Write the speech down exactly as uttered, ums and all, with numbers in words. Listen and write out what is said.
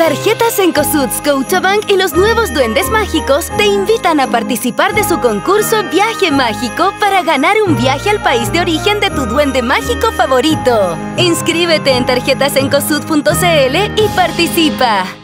Tarjetas Cencosud, Scotiabank y los nuevos Duendes Mágicos te invitan a participar de su concurso Viaje Mágico para ganar un viaje al país de origen de tu duende mágico favorito. Inscríbete en tarjetas cencosud punto c l y participa.